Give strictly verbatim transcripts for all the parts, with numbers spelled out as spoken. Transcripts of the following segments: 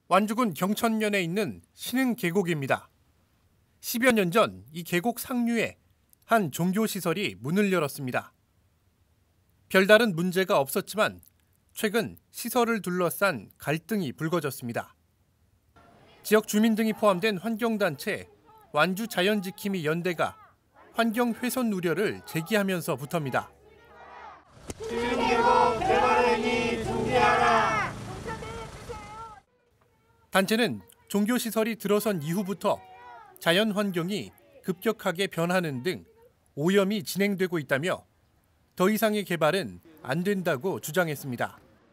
완주군 경천면에 있는 신흥 계곡입니다. 십여 년 전 이 계곡 상류에 한 종교시설이 문을 열었습니다. 별다른 문제가 없었지만 최근 시설을 둘러싼 갈등이 불거졌습니다. 지역 주민 등이 포함된 환경단체 완주자연지킴이 연대가 환경훼손 우려를 제기하면서부터입니다. 신흥계곡 개발 행위 중지하라. 단체는 종교시설이 들어선 이후부터 자연 환경이 급격하게 변하는 등 오염이 진행되고 있다며 더 이상의 개발은 안 된다고 주장했습니다.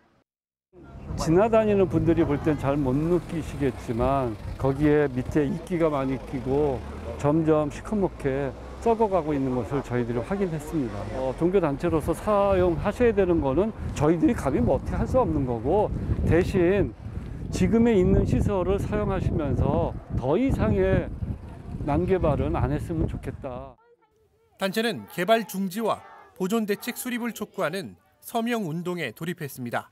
지나다니는 분들이 볼 땐 잘 못 느끼시겠지만 거기에 밑에 이끼가 많이 끼고 점점 시커멓게 썩어가고 있는 것을 저희들이 확인했습니다. 어, 종교단체로서 사용하셔야 되는 거는 저희들이 감히 뭐 어떻게 할 수 없는 거고, 대신 지금에 있는 시설을 사용하시면서 더 이상의 난개발은 안 했으면 좋겠다. 단체는 개발 중지와 보존대책 수립을 촉구하는 서명운동에 돌입했습니다.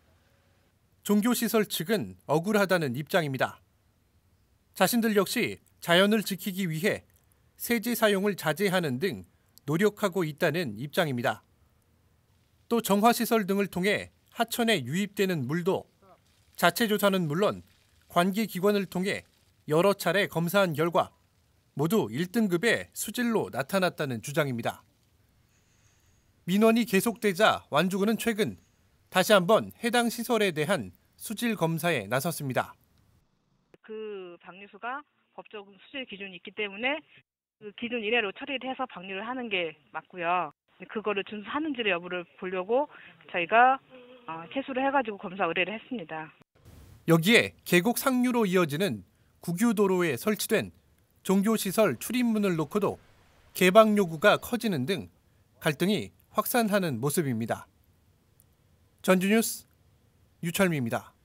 종교시설 측은 억울하다는 입장입니다. 자신들 역시 자연을 지키기 위해 세제 사용을 자제하는 등 노력하고 있다는 입장입니다. 또 정화시설 등을 통해 하천에 유입되는 물도 자체 조사는 물론 관계기관을 통해 여러 차례 검사한 결과 모두 일 등급의 수질로 나타났다는 주장입니다. 민원이 계속되자 완주군은 최근 다시 한번 해당 시설에 대한 수질 검사에 나섰습니다. 그 방류수가 법적 수질 기준이 있기 때문에 그 기준 이내로 처리를 해서 방류를 하는 게 맞고요. 그거를 준수하는지를 여부를 보려고 저희가 채수를 해가지고 검사 의뢰를 했습니다. 여기에 계곡 상류로 이어지는 국유도로에 설치된 종교시설 출입문을 놓고도 개방 요구가 커지는 등 갈등이 확산하는 모습입니다. 전주뉴스 유철미입니다.